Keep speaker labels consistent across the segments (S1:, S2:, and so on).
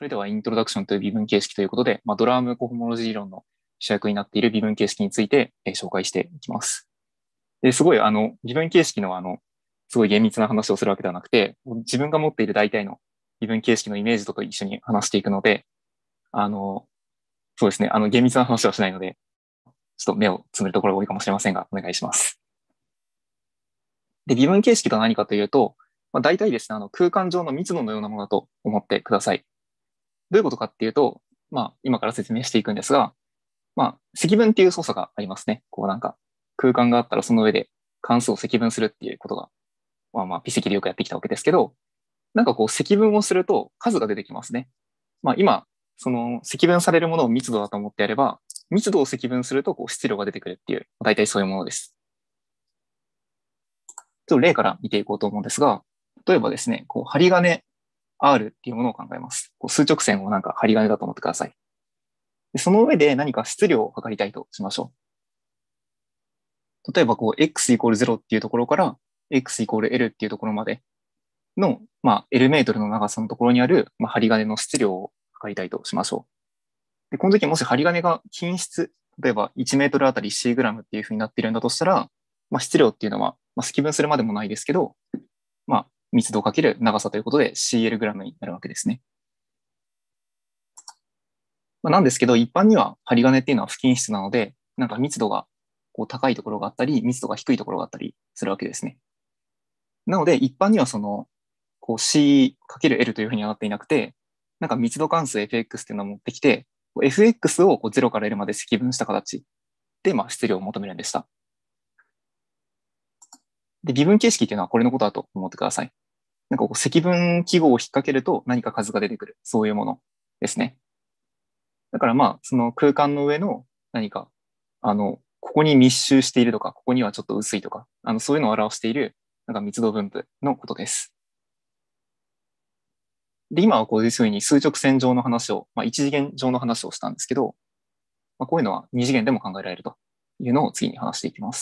S1: それでは、イントロダクションという微分形式ということで、ドラームコホモロジー理論の主役になっている微分形式について、紹介していきます。すごい、微分形式のすごい厳密な話をするわけではなくて、自分が持っている大体の微分形式のイメージと一緒に話していくので、そうですね、厳密な話はしないので、ちょっと目をつむるところが多いかもしれませんが、お願いします。で、微分形式とは何かというと、大体ですね、空間上の密度のようなものだと思ってください。どういうことかっていうと、今から説明していくんですが、積分っていう操作がありますね。こうなんか、空間があったらその上で関数を積分するっていうことが、微積でよくやってきたわけですけど、なんかこう積分をすると数が出てきますね。今、その積分されるものを密度だと思ってやれば、密度を積分するとこう質量が出てくるっていう、大体そういうものです。ちょっと例から見ていこうと思うんですが、例えばですね、こう針金 R っていうものを考えます。こう数直線をなんか針金だと思ってください。でその上で何か質量を測りたいとしましょう。例えばこう x イコール0っていうところから x イコール L っていうところまでの、L メートルの長さのところにある、針金の質量を測りたいとしましょう。で、この時もし針金が均質、例えば1メートルあたり C グラムっていうふうになっているんだとしたら、質量っていうのは、積分するまでもないですけど、密度かける長さということで CL グラムになるわけですね。なんですけど、一般には針金っていうのは不均質なので、なんか密度がこう高いところがあったり、密度が低いところがあったりするわけですね。なので、一般にはその、こう C×L というふうにはなっていなくて、なんか密度関数 fx っていうのを持ってきて、fx をこう0から L まで積分した形で、質量を求めるんでした。で、微分形式っていうのはこれのことだと思ってください。なんかこう積分記号を引っ掛けると何か数が出てくる、そういうものですね。だからその空間の上の何か、ここに密集しているとか、ここにはちょっと薄いとか、そういうのを表している、なんか密度分布のことです。で、今はこういうふうに数直線上の話を、一次元上の話をしたんですけど、こういうのは二次元でも考えられるというのを次に話していきます。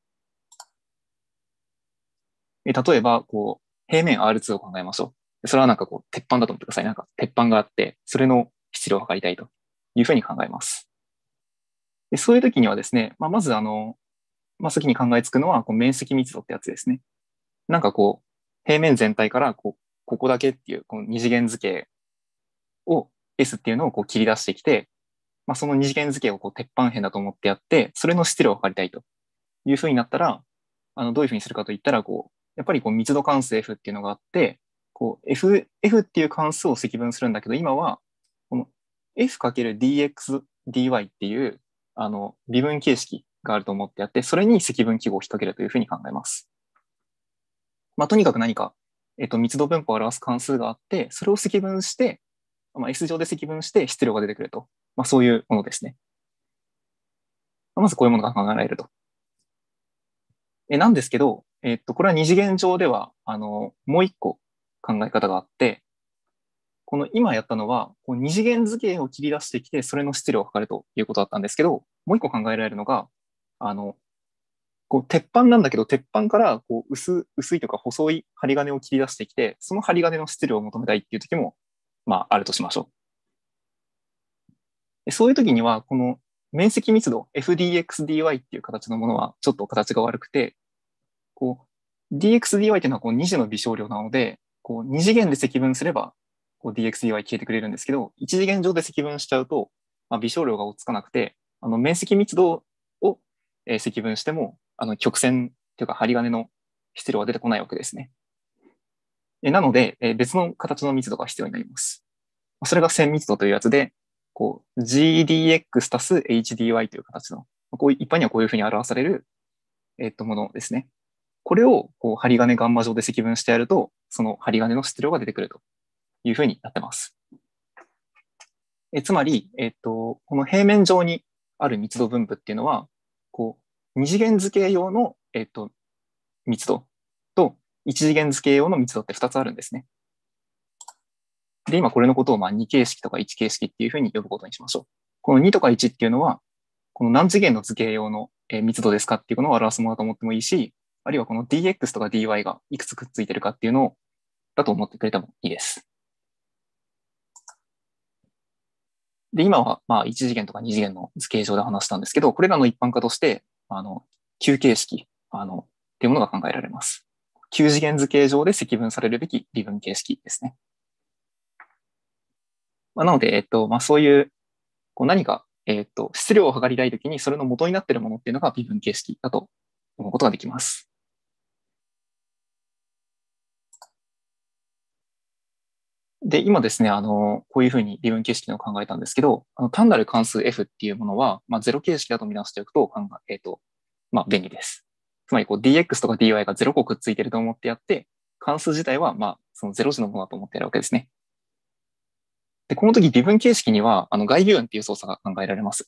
S1: 例えば、こう、平面 R2 を考えましょう。それはなんかこう、鉄板だと思ってください。なんか鉄板があって、それの質量を測りたいというふうに考えます。でそういう時にはですね、まず先に考えつくのは、こう面積密度ってやつですね。なんかこう、平面全体からここだけっていう、この二次元図形を S っていうのをこう切り出してきて、その二次元図形をこう鉄板辺だと思ってやって、それの質量を測りたいというふうになったら、どういうふうにするかといったら、やっぱりこう密度関数 F っていうのがあって、F っていう関数を積分するんだけど、今は、この F×dx dy っていう、微分形式があると思ってやって、それに積分記号を引っ掛けるというふうに考えます。とにかく何か、密度分布を表す関数があって、それを積分して、S 上で積分して質量が出てくると。そういうものですね。まずこういうものが考えられると。なんですけど、これは二次元上では、もう一個考え方があって、この今やったのは、こう二次元図形を切り出してきて、それの質量を測るということだったんですけど、もう一個考えられるのが、こう鉄板なんだけど、鉄板からこう薄いとか細い針金を切り出してきて、その針金の質量を求めたいっていう時も、あるとしましょう。そういう時には、この面積密度、FDXDY っていう形のものは、ちょっと形が悪くて、こう、DXDY っていうのはこう2次の微小量なので、こう2次元で積分すれば、こう DXDY 消えてくれるんですけど、1次元上で積分しちゃうと、微小量が追いつかなくて、面積密度を積分しても、曲線というか針金の質量が出てこないわけですね。なので、別の形の密度が必要になります。それが線密度というやつで、こう GDX 足す HDY という形の、こう一般にはこういうふうに表される、ものですね。これをこう針金ガンマ状で積分してやると、その針金の質量が出てくるというふうになってます。つまり、この平面上にある密度分布っていうのは、こう、二次元図形用の、密度と一次元図形用の密度って2つあるんですね。で、今これのことを2形式とか1形式っていうふうに呼ぶことにしましょう。この2とか1っていうのは、この何次元の図形用の密度ですかっていうのを表すものだと思ってもいいし、あるいはこの dx とか dy がいくつくっついてるかっていうのをだと思ってくれてもいいです。 で、今はまあ1次元とか2次元の図形上で話したんですけど、これらの一般化として、球形式、っていうものが考えられます。9次元図形上で積分されるべき微分形式ですね。なので、そういう、何か、質量を測りたいときにそれの元になっているものっていうのが微分形式だと思うことができます。で、今ですね、こういうふうに微分形式を考えたんですけど、単なる関数 f っていうものは、ゼロ形式だと見なしておくと便利です。つまり、dx とか dy が0個くっついてると思ってやって、関数自体は、その0時のものだと思ってやるわけですね。で、この時微分形式には、外微分っていう操作が考えられます。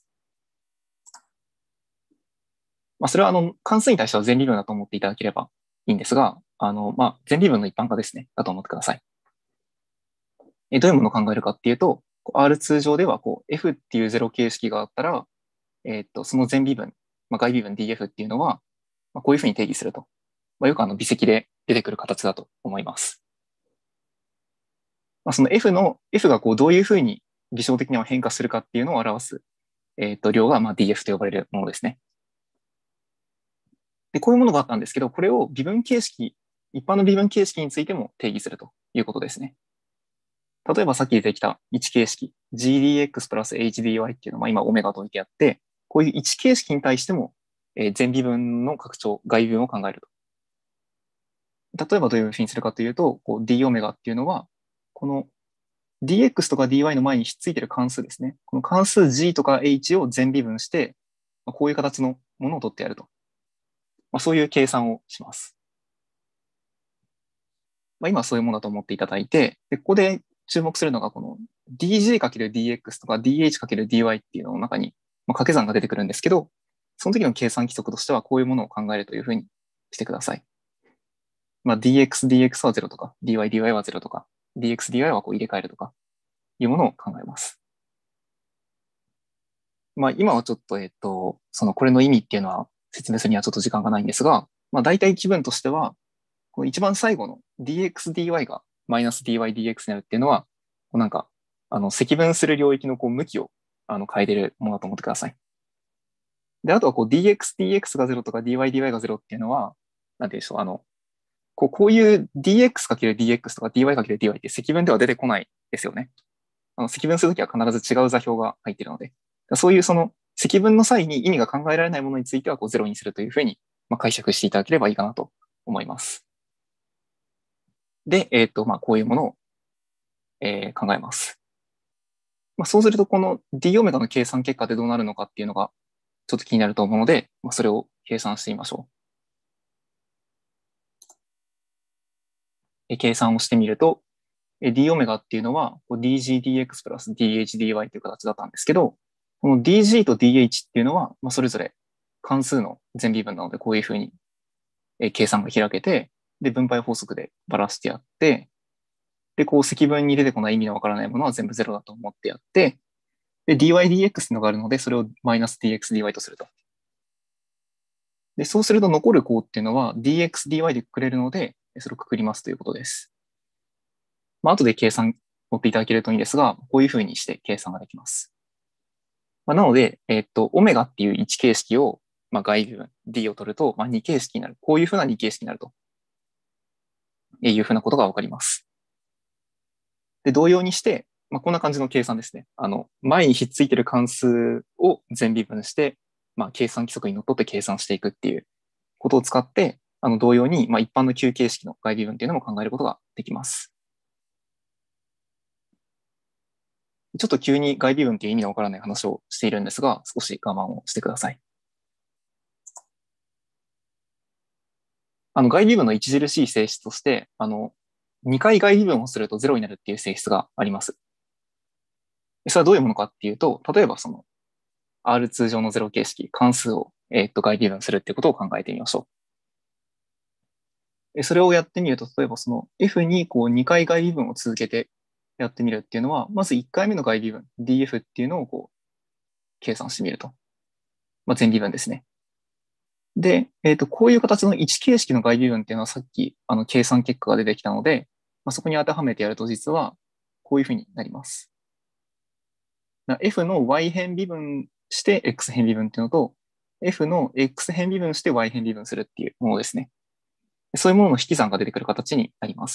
S1: それは、関数に対しては全微分だと思っていただければいいんですが、全微分の一般化ですね、だと思ってください。どういうものを考えるかっていうと、R2 上ではF っていうゼロ形式があったら、その全微分、外微分 DF っていうのは、こういうふうに定義すると。よく微積で出てくる形だと思います。その F がどういうふうに微小的には変化するかっていうのを表す、量がDF と呼ばれるものですね。で、こういうものがあったんですけど、これを微分形式、一般の微分形式についても定義するということですね。例えばさっき出てきた1形式、GDX プラス HDY っていうのは今オメガと置いてあって、こういう1形式に対しても、全微分の拡張、外微分を考えると。例えばどういうふうにするかというと、D オメガっていうのは、この dx とか dy の前にひっついてる関数ですね。この関数 g とか h を全微分して、こういう形のものを取ってやると。そういう計算をします。今はそういうものだと思っていただいて、でここで注目するのがこの dg×dx とか dh×dy っていうのの中に、掛け算が出てくるんですけど、その時の計算規則としてはこういうものを考えるというふうにしてください。dx、dx は0とか、dy、dy は0とか、dx、dy は入れ替えるとかいうものを考えます。今はちょっと、これの意味っていうのは説明するにはちょっと時間がないんですが、大体気分としては、この一番最後の dx、dy がマイナス dy、dx になるっていうのは、積分する領域の向きを変えてるものだと思ってください。で、あとはdx、dx が0とか dy、dy が0っていうのは、なんていうんでしょう、こういう dx×dx とか dy×dy って積分では出てこないですよね。積分するときは必ず違う座標が入っているので、そういう積分の際に意味が考えられないものについては0にするというふうに解釈していただければいいかなと思います。で、こういうものを、考えます。そうすると、この d オメガの計算結果でどうなるのかっていうのがちょっと気になると思うので、それを計算してみましょう。計算をしてみると、d オメガっていうのは dgdx プラス dhdy という形だったんですけど、この dg と dh っていうのは、それぞれ関数の全微分なので、こういうふうに計算が開けて、で、分配法則でばらしてやって、で、積分に出てこない意味のわからないものは全部ゼロだと思ってやって、で、dy、dx っていうのがあるので、それをマイナス dx、dy とすると。で、そうすると残る項っていうのは dx、dy でくくれるので、それをくくりますということです。後で計算持っていただけるといいんですが、こういうふうにして計算ができます。なので、オメガっていう1形式を、外部分 d を取ると、2形式になる。こういうふうな2形式になるというふうなことがわかります。で、同様にして、こんな感じの計算ですね。前にひっついてる関数を全微分して、計算規則にのっとって計算していくっていうことを使って、同様に、一般の9形式の外微分っていうのも考えることができます。ちょっと急に外微分っていう意味のわからない話をしているんですが、少し我慢をしてください。外微分の著しい性質として、2回外微分をすると0になるっていう性質があります。それはどういうものかっていうと、例えばR2 上のゼロ形式、関数を、外微分するっていうことを考えてみましょう。それをやってみると、例えばF に2回外微分を続けてやってみるっていうのは、まず1回目の外微分、df っていうのを計算してみると。全微分ですね。で、こういう形の1形式の外微分っていうのはさっき計算結果が出てきたので、そこに当てはめてやると実はこういうふうになります。 F の y 変微分して x 変微分っていうのと、F の x 変微分して y 変微分するっていうものですね。そういうものの引き算が出てくる形になります。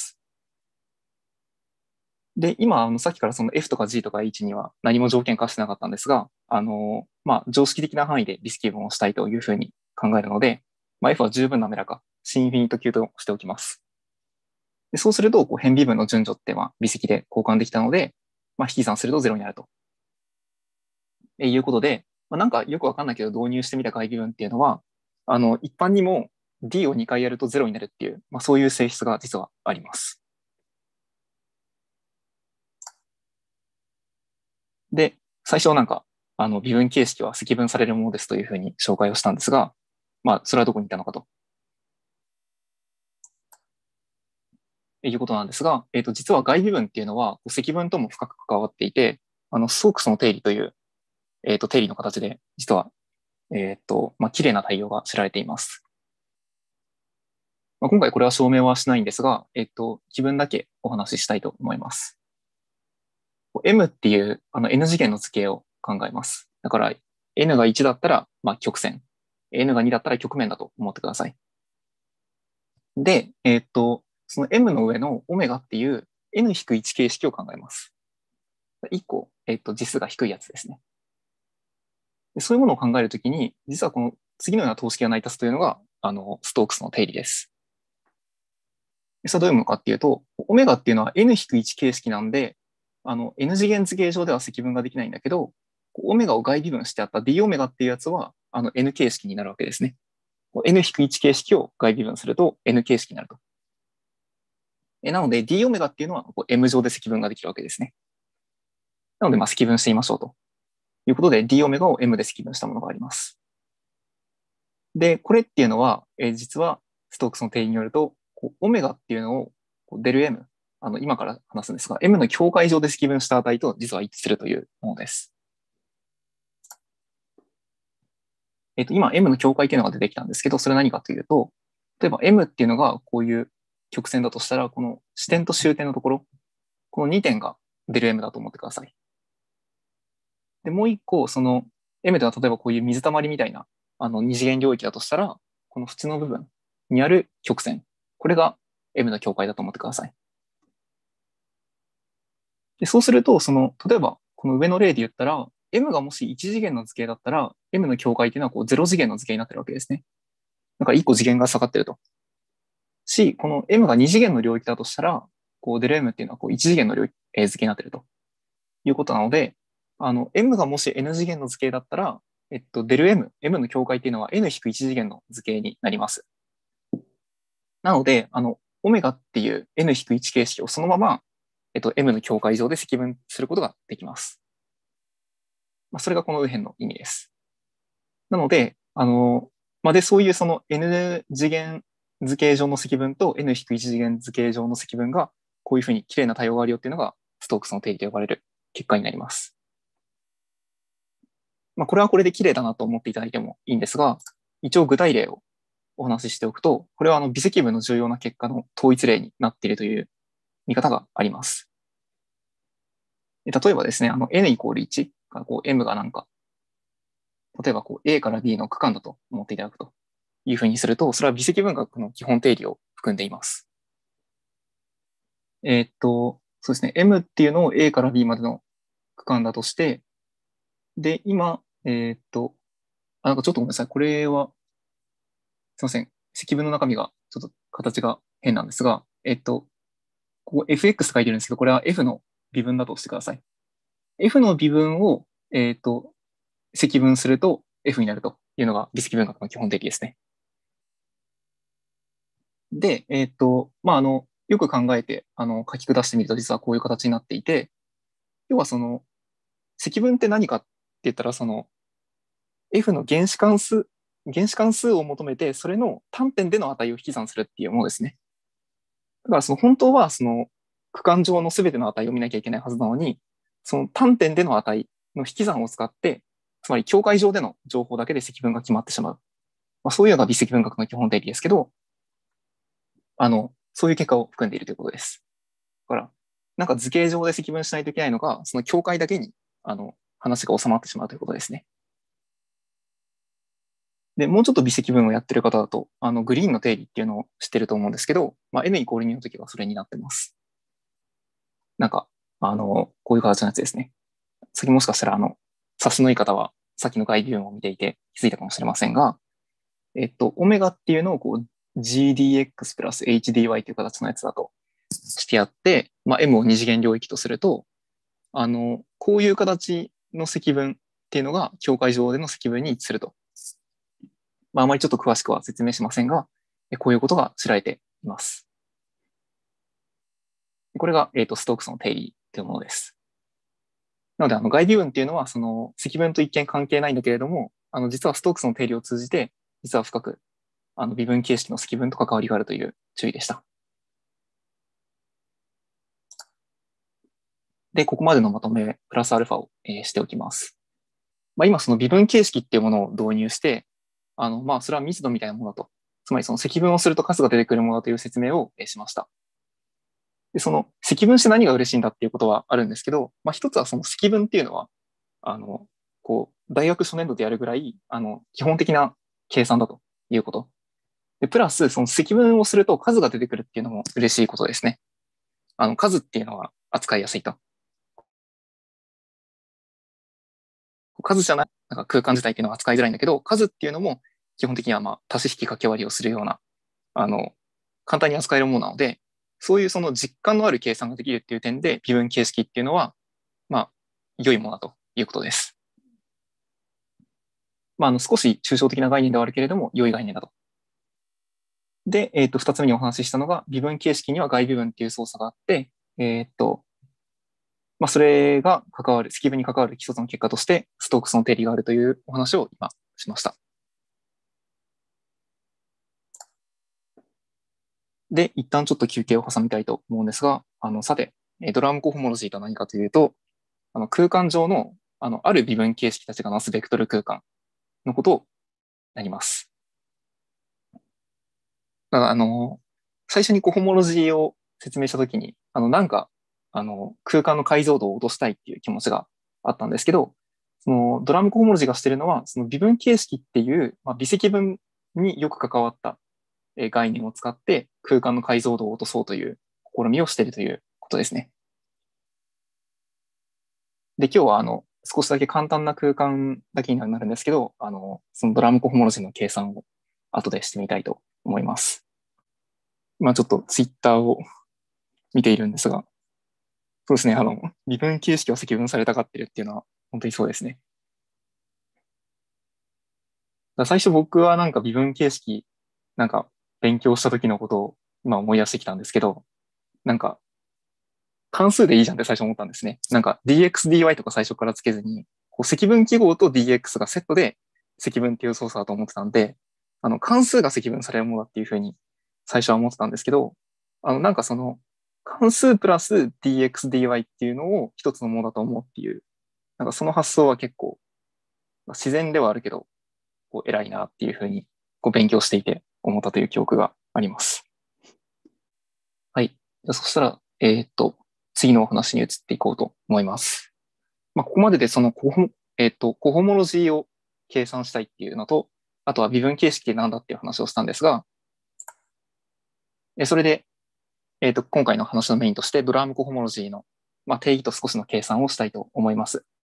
S1: で、今、さっきからその F とか G とか H には何も条件化してなかったんですが、常識的な範囲で微積分をしたいというふうに考えるので、F は十分滑らか、シンフィニット級としておきます。でそうすると、変微分の順序って微積で交換できたので、引き算すると0になると。いうことで、なんかよくわかんないけど導入してみた外微分っていうのは、一般にも D を2回やると0になるっていう、そういう性質が実はあります。で、最初なんか、微分形式は積分されるものですというふうに紹介をしたんですが、それはどこにいたのかと。いうことなんですが、実は外微分っていうのは積分とも深く関わっていて、ストークスの定理という、定理の形で、実は、綺麗な対応が知られています。今回これは証明はしないんですが、気分だけお話ししたいと思います。M っていうN 次元の図形を考えます。だから N が1だったら、曲線。N が2だったら曲面だと思ってください。で、その M の上のオメガっていう N-1 形式を考えます。1個、実数が低いやつですね。でそういうものを考えるときに、実はこの次のような等式が成り立つというのが、ストークスの定理です。それはどういうものかっていうと、オメガっていうのは N-1 形式なんで、N 次元図形上では積分ができないんだけど、オメガを外微分してあった D オメガっていうやつは、N 形式になるわけですね。N-1 形式を外微分すると N 形式になると。なので D オメガっていうのは M 上で積分ができるわけですね。なので、積分してみましょうということで D オメガを M で積分したものがあります。で、これっていうのは、実はストークスの定理によると、オメガっていうのをデル M、今から話すんですが、M の境界上で積分した値と実は一致するというものです。今 M の境界っていうのが出てきたんですけど、それは何かというと、例えば M っていうのがこういう曲線だとしたら、この支点と終点のところ、この2点がデル M だと思ってください。で、もう一個、その M では例えばこういう水たまりみたいな二次元領域だとしたら、この縁の部分にある曲線、これが M の境界だと思ってください。でそうすると、例えばこの上の例で言ったら、M がもし1次元の図形だったら、M の境界っていうのは0次元の図形になってるわけですね。だから1個次元が下がってると。し、この M が2次元の領域だとしたら、デル M っていうのは1次元の領域、図形になってるということなので、M がもし N 次元の図形だったら、デル M の境界っていうのは N-1 次元の図形になります。なので、オメガっていう N-1 形式をそのまま、M の境界上で積分することができます。それがこの右辺の意味です。なので、で、そういうその N 次元図形上の積分と N-1 次元図形上の積分が、こういうふうに綺麗な対応があるよっていうのが、ストークスの定理と呼ばれる結果になります。これはこれで綺麗だなと思っていただいてもいいんですが、一応具体例をお話ししておくと、これは微積分の重要な結果の統一例になっているという見方があります。例えばですね、n イコール1からm がなんか、例えばA から B の区間だと思っていただくというふうにすると、それは微積分学の基本定理を含んでいます。そうですね、m っていうのを A から B までの区間だとして、で、今、なんかちょっとごめんなさい。これは、すいません。積分の中身がちょっと形が変なんですが、ここ fx 書いてるんですけど、これは f の微分だとしてください。f の微分を、積分すると f になるというのが微積分学の基本定理ですね。で、よく考えて、書き下してみると実はこういう形になっていて、要は積分って何かって言ったら、f の原子関数を求めて、それの単点での値を引き算するっていうものですね。だから本当は区間上の全ての値を見なきゃいけないはずなのに、その単点での値の引き算を使って、つまり境界上での情報だけで積分が決まってしまう。そういうのが微積分学の基本定理ですけど、そういう結果を含んでいるということです。だから、なんか図形上で積分しないといけないのが、その境界だけに、 話が収まってしまうということですね。で、もうちょっと微積分をやってる方だと、グリーンの定理っていうのを知ってると思うんですけど、N イコール2の時はそれになってます。なんか、こういう形のやつですね。次もしかしたら、差しのいい方は、さっきの概要を見ていて気づいたかもしれませんが、オメガっていうのをこう GDX プラス HDY という形のやつだとしてやって、M を二次元領域とすると、こういう形の積分っていうのが境界上での積分に一致すると。あまりちょっと詳しくは説明しませんが、こういうことが知られています。これが、ストークスの定理というものです。なので、外微分っていうのは、その積分と一見関係ないんだけれども、実はストークスの定理を通じて、実は深く、微分形式の積分と関わりがあるという注意でした。で、ここまでのまとめ、プラスアルファを、しておきます。今、その微分形式っていうものを導入して、それは密度みたいなものだと。つまり、その積分をすると数が出てくるものだという説明を、しました。で、その積分して何が嬉しいんだっていうことはあるんですけど、一つはその積分っていうのは、大学初年度でやるぐらい、基本的な計算だということ。で、プラス、その積分をすると数が出てくるっていうのも嬉しいことですね。数っていうのは扱いやすいと。数じゃない、なんか空間自体っていうのは扱いづらいんだけど、数っていうのも基本的には足し引き掛け割りをするような、簡単に扱えるものなので、そういうその実感のある計算ができるっていう点で、微分形式っていうのは、良いものだということです。少し抽象的な概念ではあるけれども、良い概念だと。で、二つ目にお話ししたのが、微分形式には外微分っていう操作があって、それが関わる、積分に関わる一つの結果として、ストークスの定理があるというお話を今しました。で、一旦ちょっと休憩を挟みたいと思うんですが、さて、ドラムコホモロジーとは何かというと、空間上の、ある微分形式たちがなすベクトル空間のことをなります。だから、最初にコホモロジーを説明したときに、空間の解像度を落としたいっていう気持ちがあったんですけど、そのドラムコホモロジーがしているのは、その微分形式っていう、微積分によく関わった概念を使って空間の解像度を落とそうという試みをしているということですね。で、今日は少しだけ簡単な空間だけになるんですけど、そのドラムコホモロジーの計算を後でしてみたいと思います。今ちょっとツイッターを見ているんですが、そうですね、微分形式を積分されたがってるっていうのは本当にそうですね。最初僕はなんか微分形式、なんか勉強した時のことを今思い出してきたんですけど、なんか関数でいいじゃんって最初思ったんですね。なんか dx, dy とか最初からつけずに、こう積分記号と dx がセットで積分っていう操作だと思ってたんで、関数が積分されるものだっていうふうに最初は思ってたんですけど、なんかその関数プラス dx, dy っていうのを一つのものだと思うっていう、なんかその発想は結構自然ではあるけど、こう偉いなっていうふうにこう勉強していて思ったという記憶があります。はい。じゃあそしたら、次のお話に移っていこうと思います。ここまででそのコホモロジーを計算したいっていうのと、あとは微分形式って何だっていう話をしたんですが、それで、今回の話のメインとしてドラムコホモロジーの、定義と少しの計算をしたいと思います。